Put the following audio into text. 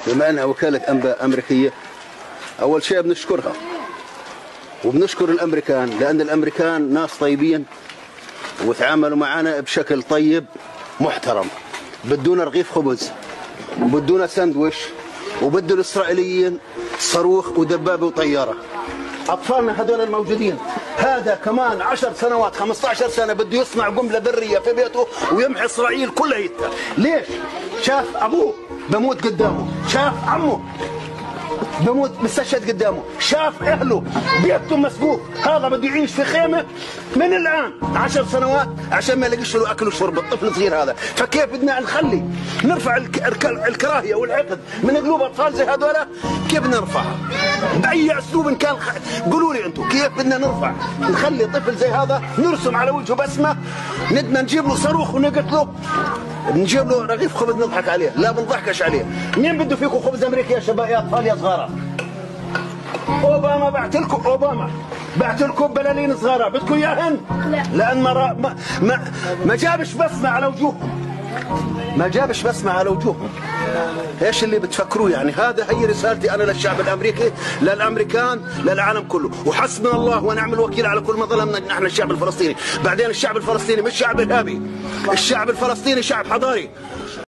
بما انها وكاله انباء امريكيه، اول شيء بنشكرها وبنشكر الامريكان، لان الامريكان ناس طيبين وتعاملوا معنا بشكل طيب محترم. بدونا رغيف خبز وبدونا ساندويش، وبدوا الاسرائيليين صاروخ ودبابه وطياره. اطفالنا هذول الموجودين، هذا كمان 10 سنوات 15 سنه بده يصنع قنبله ذريه في بيته ويمحي اسرائيل كلها. ليش؟ شاف ابوه بموت قدامه، شاف عمه بموت مستشهد قدامه، شاف اهله بيتهم مسقوف. هذا بده يعيش في خيمه من الان 10 سنوات عشان ما يلاقيش له اكل وشرب، الطفل الصغير هذا. فكيف بدنا نخلي نرفع الكراهيه والحقد من قلوب اطفال زي هذول؟ كيف نرفعها؟ باي اسلوب كان قولوا لي انتم كيف بدنا نرفع نخلي طفل زي هذا نرسم على وجهه بسمه؟ بدنا نجيب له صاروخ ونقتله، نجيب له رغيف خبز نضحك عليه؟ لا بنضحكش عليه. مين بده فيكم خبز امريكي يا شباب يا اطفال يا صغار؟ اوباما بعت لكم بلالين صغار، بدكم اياهن؟ لا، لان ما جابش بسمه على وجوههم، ما جابش بسمه على وجوههم. ايش اللي بتفكروه يعني؟ هي رسالتي انا للشعب الامريكي، للامريكان، للعالم كله. وحسبنا الله ونعم الوكيل على كل ما ظلمنا نحن الشعب الفلسطيني. بعدين الشعب الفلسطيني مش شعب ارهابي، الشعب الفلسطيني شعب حضاري.